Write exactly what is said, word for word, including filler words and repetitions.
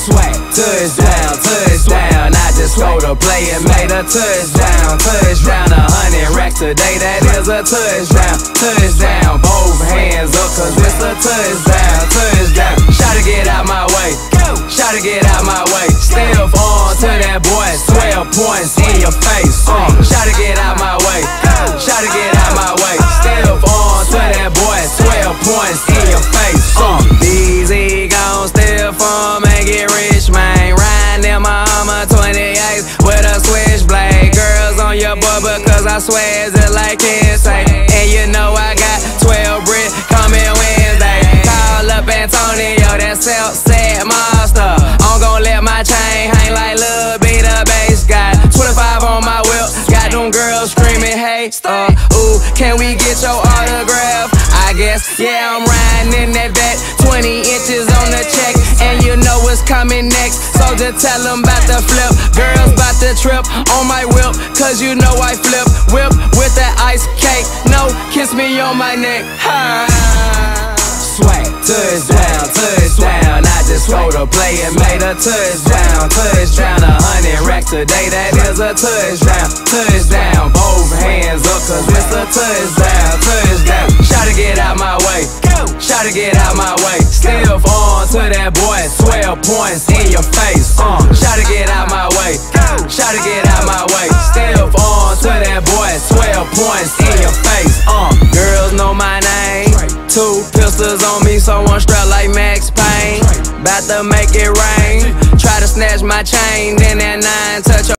Swag, touchdown, touchdown. I just scored a play and made a touchdown. Touchdown, a hundred racks today, that is a touchdown. Touchdown, both hands up, cause it's a touchdown. Touchdown, shot to get out my way. Shot to get out my way. Still on to that boy, twelve points in your face. Uh, shot to get out my way. Shot to get out my way. Still on to that boy, twelve points in your face. Uh, easy gon' steal from and get rich, man. Riding in my Hummer twenty-eight with a switchblade. Girls on your boy because I swear it's just like Insane. And you know I got twelve brick coming Wednesday. Call up Antonio, that self-set monster. I'm gon' let my chain hang like Lil B, the bass guy. twenty-five on my whip, got them girls screaming, hey, uh, ooh, can we get your autograph? I guess, yeah, I'm riding in that vet, twenty inches on the check, and you know what's coming next, so just tell them about the flip. Girls about to trip on my whip, cause you know I flip, whip with that ice cake, no, kiss me on my neck, ha. Swag, touchdown, touchdown. I just scored a play and made a touchdown. Touchdown, a hundred racks today, that is a touchdown. Touchdown, both hands up, cause it's a touchdown. Touchdown, shot to get out my way. Shot to get out my way. Still on to that boy, twelve points in your face. Uh, shot to get out my way. Shot to get out my way. Still on to that boy, twelve points in your face. Uh, girls know my name. Two pistols on me, so I'm strapped like Max Payne. Bout to make it rain. Try to snatch my chain, then that nine touch